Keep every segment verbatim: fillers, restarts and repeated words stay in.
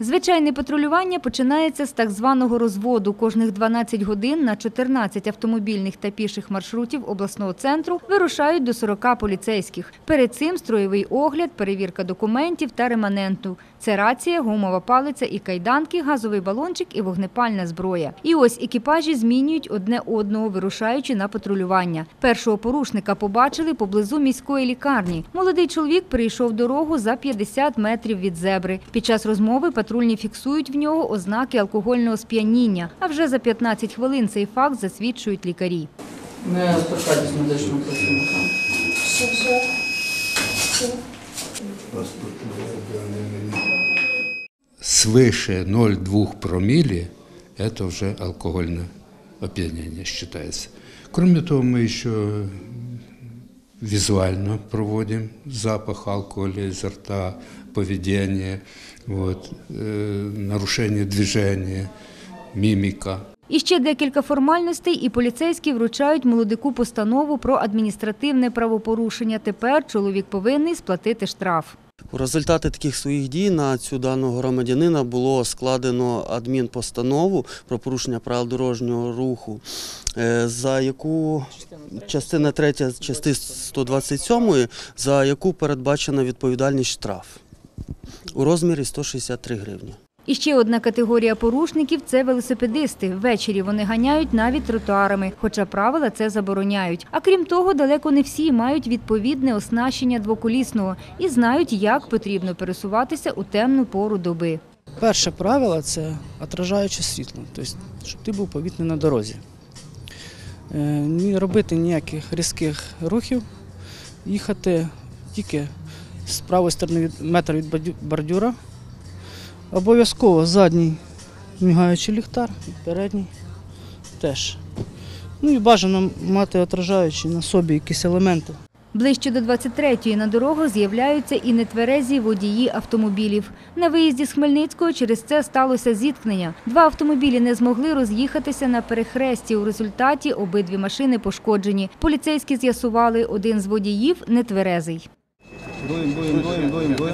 Звичайне патрулювання починається з так званого розводу. Кожних дванадцять годин на чотирнадцять автомобільних та піших маршрутів обласного центру вирушають до сорока поліцейських. Перед цим строєвий огляд, перевірка документів та реманенту. Це рація, гумова палиця і кайданки, газовий балончик і вогнепальна зброя. І ось екіпажі змінюють одне одного, вирушаючи на патрулювання. Першого порушника побачили поблизу міської лікарні. Молодий чоловік перейшов дорогу за п'ятдесят метрів від зебри. Під час розмови патрульні фіксують в нього ознаки алкогольного сп'яніння. А вже за п'ятнадцять хвилин цей факт засвідчують лікарі. Не спускайтесь медичного працівника. Що, що? Що? Свыше ноль целых две десятых промилле – это уже алкогольное опьянение считается. Кроме того, мы еще визуально проводим запах алкоголя изо рта, поведение, вот, э, нарушение движения, мимика. І ще декілька формальностей, і поліцейські вручають молодику постанову про адміністративне правопорушення. Тепер чоловік повинен сплатити штраф. У результаті таких своїх дій на цю даного громадянина було складено адмінпостанову про порушення правил дорожнього руху, за яку частина третя частини сто двадцять сьомої, за яку передбачена відповідальність штраф у розмірі сто шістдесят три гривні. І ще одна категорія порушників – це велосипедисти. Ввечері вони ганяють навіть тротуарами, хоча правила це забороняють. А крім того, далеко не всі мають відповідне оснащення двоколісного і знають, як потрібно пересуватися у темну пору доби. Перше правило – це відражаюче світло, тобто, щоб ти був помітний на дорозі. Не робити ніяких різких рухів, їхати тільки з правої сторони метр від бордюра. Обов'язково задній мігаючий ліхтар, передній теж. Ну і бажано мати відражаючі на собі якісь елементи. Ближче до двадцять третьої на дорогах з'являються і нетверезі водії автомобілів. На виїзді з Хмельницького через це сталося зіткнення. Два автомобілі не змогли роз'їхатися на перехресті. У результаті обидві машини пошкоджені. Поліцейські з'ясували, один з водіїв нетверезий. Дуємо, дуємо, дуємо, дуємо, дуємо.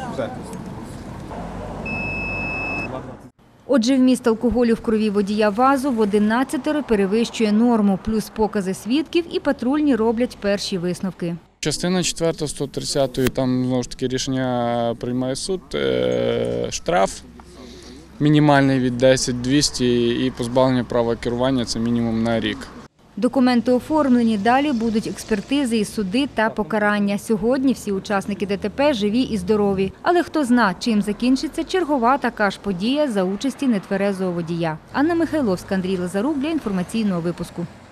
Отже, вміст алкоголю в крові водія ВАЗу в одинадцятеро перевищує норму, плюс покази свідків, і патрульні роблять перші висновки. Частина четверта сто тридцятої, там знову ж таки рішення приймає суд, штраф мінімальний від десять двісті і позбавлення права керування – це мінімум на рік. Документи оформлені, далі будуть експертизи і суди та покарання. Сьогодні всі учасники ДТП живі і здорові. Але хто зна, чим закінчиться чергова така ж подія за участі нетверезого водія. Анна Михайловська, Андрій Лазарук для інформаційного випуску.